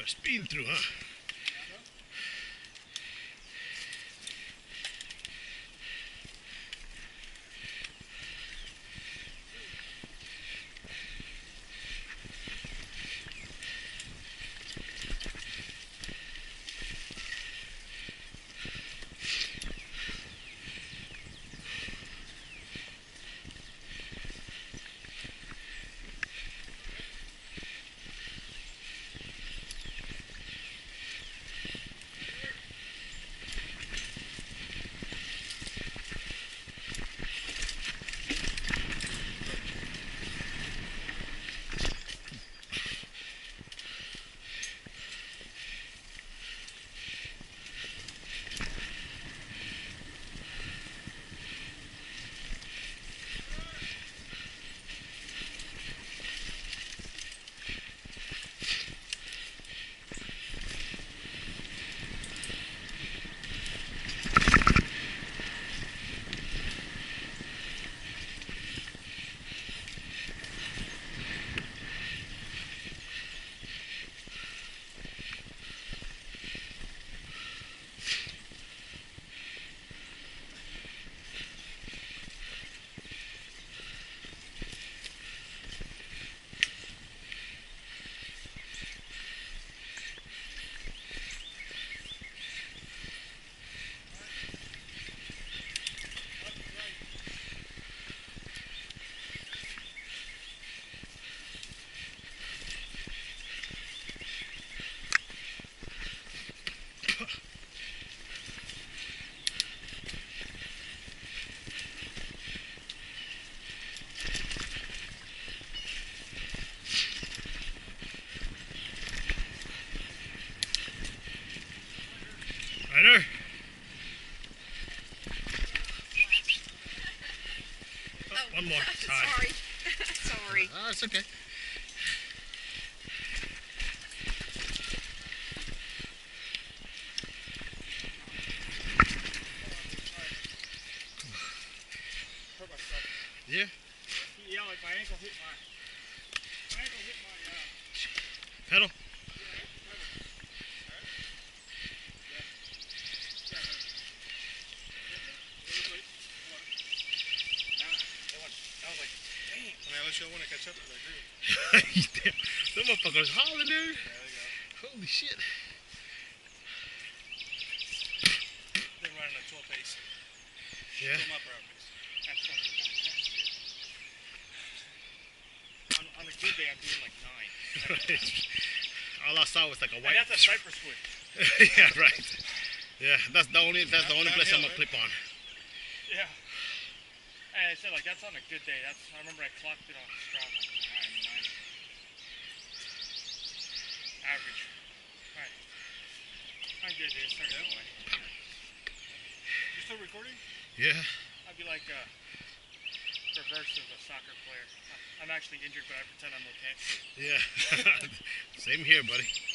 Start speeding through, huh? Ryder? Oh, one more time. Sorry. Sorry. Oh, it's okay. Yeah. Yeah, like my ankle hit my Pedal. Unless you want to catch up to that group. Damn, that motherfucker's hollering, dude. There we go. Holy shit. Been running a 12 pace. Yeah. Still my progress. That's fucking bad. On a good day, I'm doing like 9. All I saw was like a And white. that's a cypress wood. Yeah, right. Yeah, that's the only place I'm gonna clip on. Yeah. And I said, like, that's on a good day. I remember I clocked it on Strava. 9. Average. Alright. On good days, start going away. You still recording? Yeah. I'd be like reverse of a soccer player. I'm actually injured, but I pretend I'm okay. Yeah. Same here, buddy.